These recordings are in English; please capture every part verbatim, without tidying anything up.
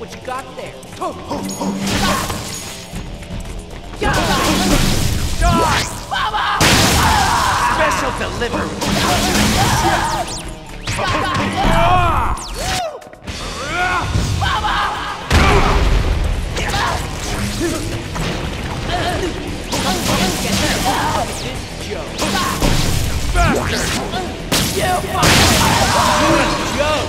what you got there? Die! Special delivery! You fucking joke!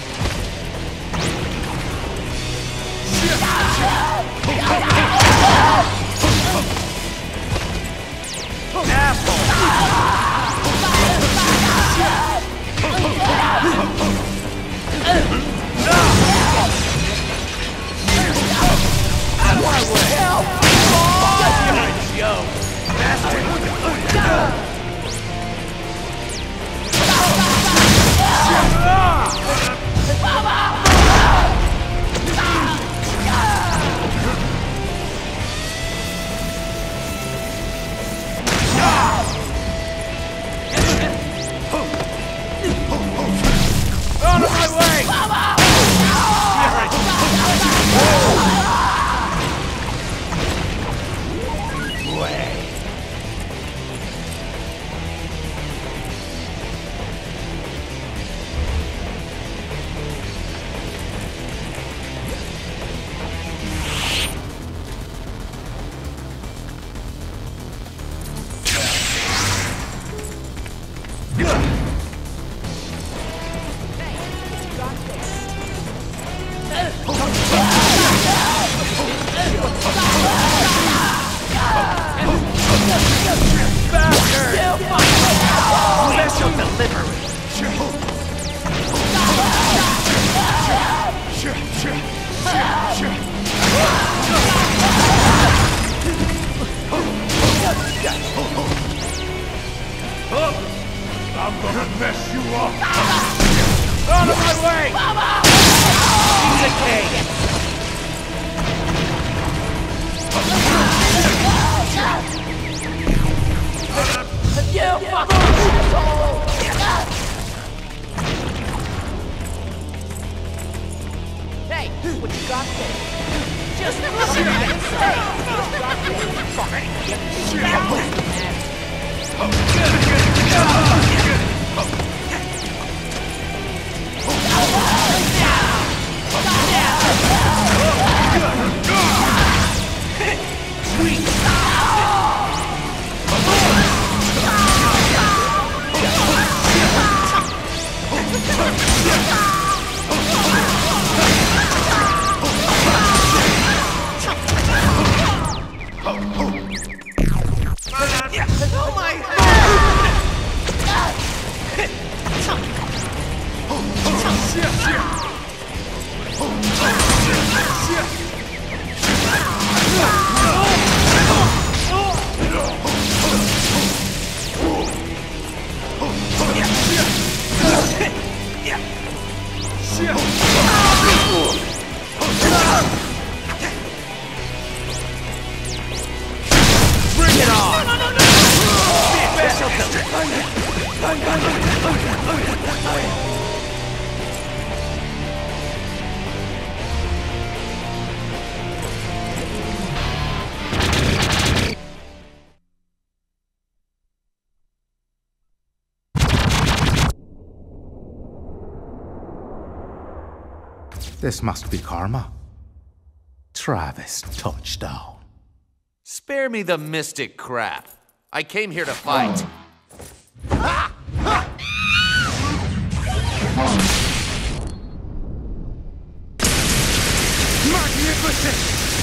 I'm gonna mess you up! Out of my way! Piece of cake! You fucking asshole! Hey, what you got there? Just look at it! Hey, what you got there? Fucking get back! Oh my Bring it on! No, no, no, This must be karma. Travis touchdown. Spare me the mystic crap. I came here to fight. Magnificent!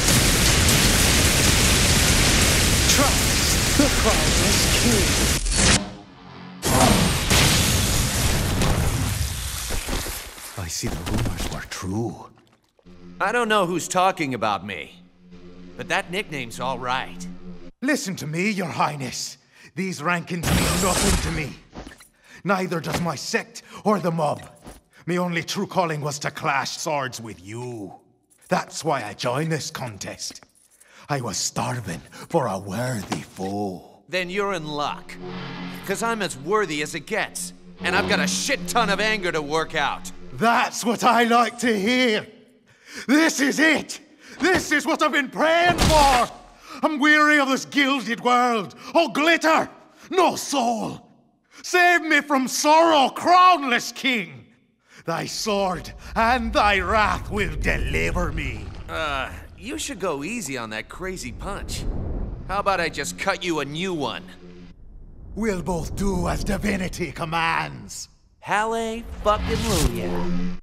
Travis, the Crownless King. I see the rumors were true. I don't know who's talking about me, but that nickname's all right. Listen to me, Your Highness. These rankings mean nothing to me. Neither does my sect or the mob. My only true calling was to clash swords with you. That's why I joined this contest. I was starving for a worthy foe. Then you're in luck. Because I'm as worthy as it gets. And I've got a shit ton of anger to work out. That's what I like to hear. This is it! This is what I've been praying for! I'm weary of this gilded world. Oh, glitter! No soul! Save me from sorrow, crownless king! Thy sword and thy wrath will deliver me. Uh, you should go easy on that crazy punch. How about I just cut you a new one? We'll both do as divinity commands. Halle fucking Luya.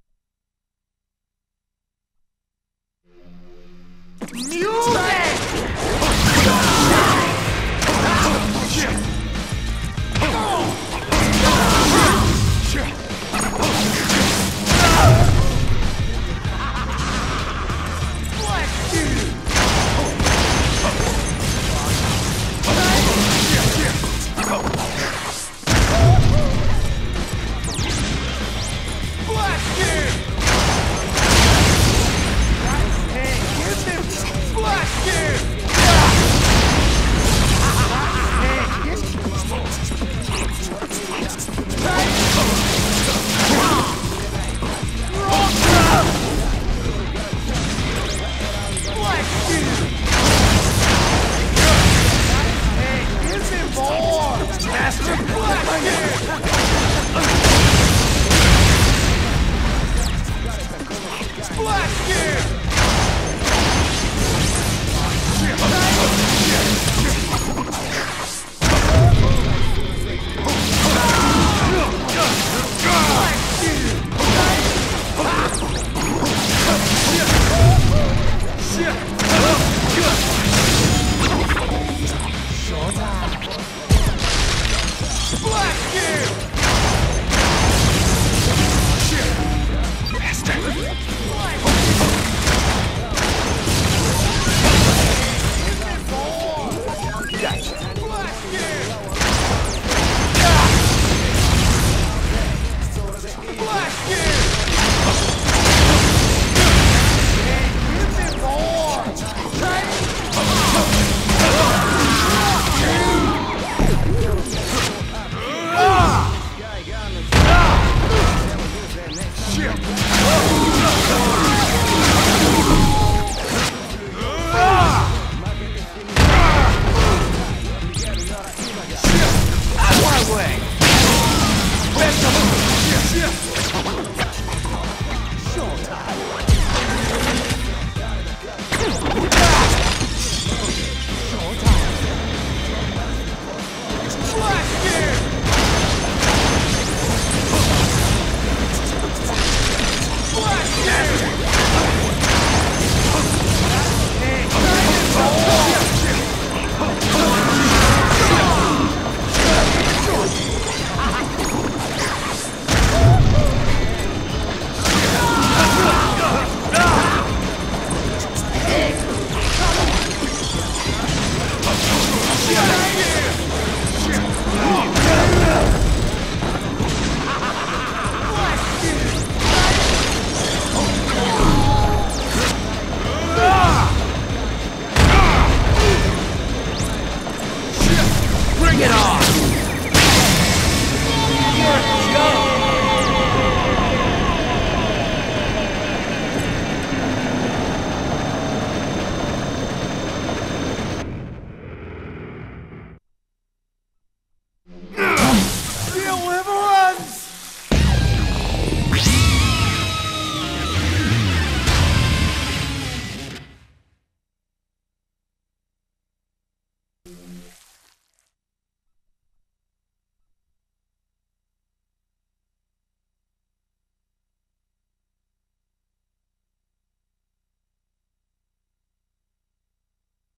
Bring it on! You're a joke!